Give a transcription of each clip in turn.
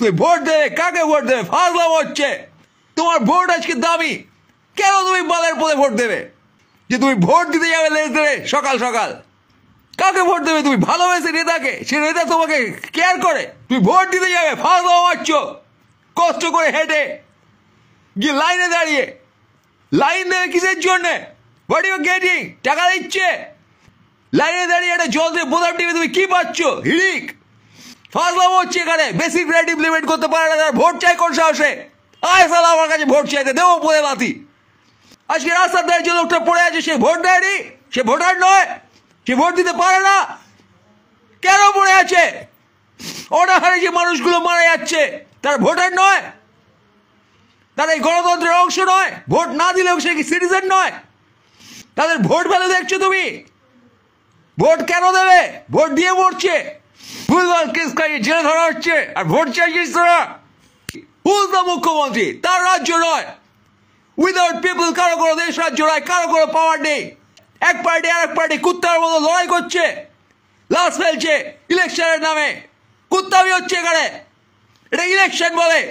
তুমি ভোট দেবে, কাকে ভোট দেবে? ফাজলাম হচ্ছে। তোমার ভোট আজকে দামি, কেন তুমি বালের পদে ভোট দেবে? যে তুমি ভোট দিতে যাবে লেজ ধরে সকাল সকাল, কাকে ভোট দেবে তুমি? ভালোবেসে নেতাকে, সে নেতা তোমাকে কেয়ার করে, তুমি ভোট দিতে যাবে? ফাজলাম হচ্ছ। কষ্ট করে হেঁটে গিয়ে লাইনে দাঁড়িয়ে, লাইন দেবে কিসের জন্যে? What you getting? টাকা দিচ্ছে, লাইনে দাঁড়িয়ে একটা জল দিয়ে বোতাম টিপে তুমি কি পাচ্ছ? হিড়িক। ফাজলাম হচ্ছে এখানে। বেসিক রাইট ইমপ্লিমেন্ট করতে পারে না তারা ভোট চাই কোন সাহসে? আয় সালা আমার কাছে ভোট চাইতে, দেবো পদে লাথি। আজকে রাস্তার ধারে যে লোকটা পড়ে আছে সে ভোট দেয়নি, সে ভোটার নয়, সে ভোট দিতে পারে না। কেন পড়ে আছে? অনাহারে যে মানুষগুলো মারা যাচ্ছে তারা ভোটার নয়, তারা এই গণতন্ত্রের অংশ নয়? ভোট না দিলেও সে কি সিটিজেন নয়? তাদের ভোট ভ্যালু দেখছো তুমি? ভোট কেন দেবে? ভোট দিয়ে মরছে, ভুলভাল কেস খাইয়ে জেলে ধরা হচ্ছে, আর ভোট চাইছিস তোরা? হুলদা মুখ্যমন্ত্রী, তার রাজ্য নয়। উইদাউট পিপল কারো কোনো দেশ রাজ্য নয়, কারো কোনো পাওয়ার নেই। এক পার্টি আর এক পার্টি কুত্তার মতো লড়াই করছে, লাশ ফেলছে ইলেকশনের নামে। কুত্তামি হচ্ছে এখানে, এটা ইলেকশন বলে।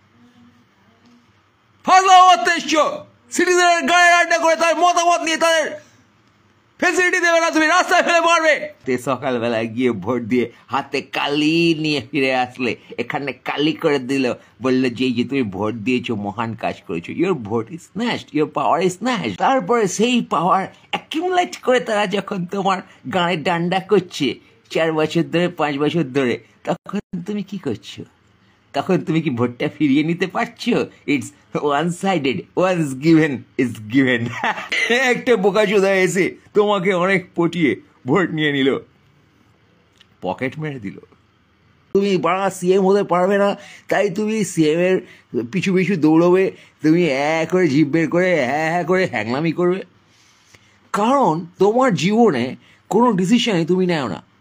ফাজলাম করতে এসছো। সিটিজেনের গায়ে রান্না করে তাদের মতামত নিয়ে তাদের ফেসিলিটি দেবে না, তুমি রাস্তায় ফেলে মারবে। সকালবেলায় গিয়ে ভোট দিয়ে হাতে কালি নিয়ে ফিরে আসলে, এখানে কালি করে দিল, বললো যে যে তুমি ভোট দিয়েছো, মহান কাজ করেছো, your vote is snatched, your power is snatched. তারপরে সেই পাওয়ার অ্যাকিউমুলেট করে তারা যখন তোমার গায়ে ডান্ডা করছে 4 বছর ধরে, 5 বছর ধরে, তখন তুমি কি করছো? তখন তুমি কি ভোটটা ফিরিয়ে নিতে পারছো? It's one sided, once given is given. একটা বোকাচোদা এসে তোমাকে অনেক পটিয়ে ভোট নিয়ে নিল, পকেট মেরে দিল। তুমি বাড়া সিএম হতে পারবে না, তাই তুমি সিএম এর পিছু পিছু দৌড়বে, তুমি করে জিভ বের করে হ্যাঁ করে হ্যাংলামি করবে। কারণ তোমার জীবনে কোনো ডিসিশনে তুমি নেও না।